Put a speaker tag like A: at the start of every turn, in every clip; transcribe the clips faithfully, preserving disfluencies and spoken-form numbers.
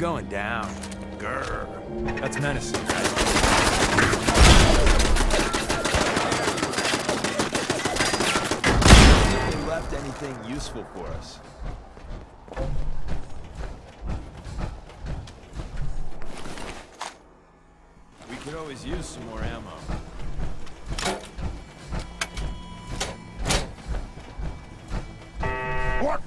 A: going down. Grr. That's menacing, right?
B: If they left anything useful for us. We could always use some more ammo.
C: What?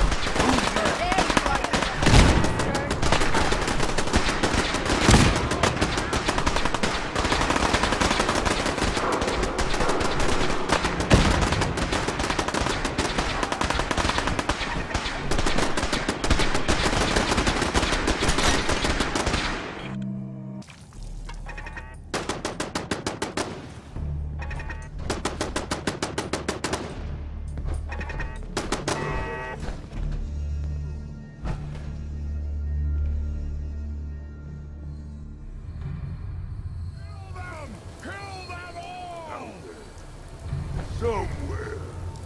C: Somewhere.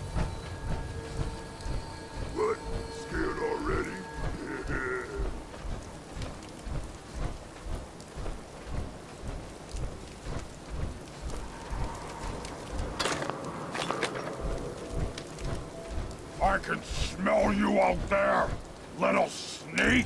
C: What? Scared already? Yeah. I can smell you out there, little sneak!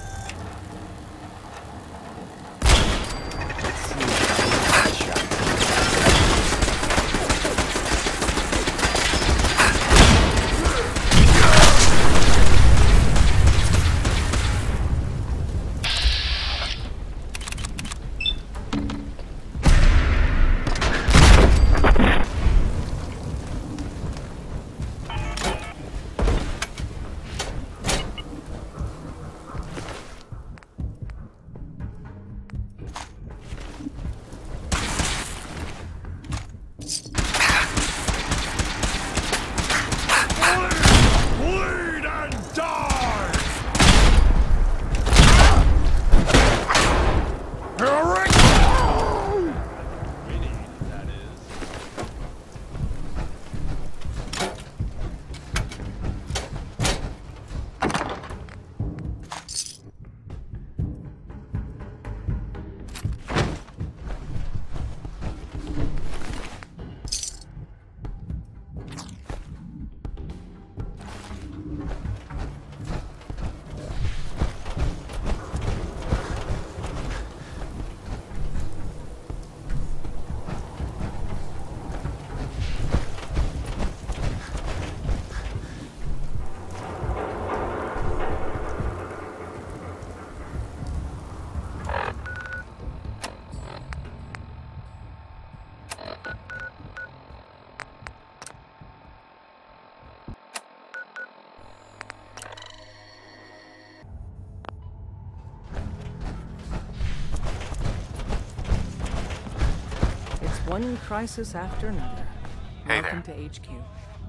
D: One crisis after another.
E: Hey
D: Welcome
E: there.
D: to H Q.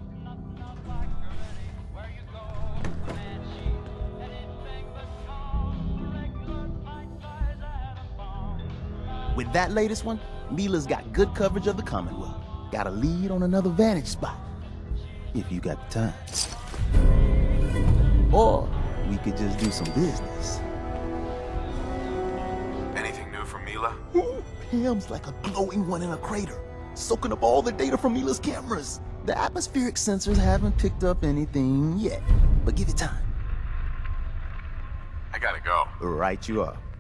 F: With that latest one, Mila's got good coverage of the Commonwealth. Got a lead on another vantage spot, if you got the time. Or we could just do some business.
E: Anything new from Mila?
F: Ooh, Pam's like a glowing one in a crater, soaking up all the data from Mila's cameras. The atmospheric sensors haven't picked up anything yet, but give it time.
E: I gotta go.
F: Right you are.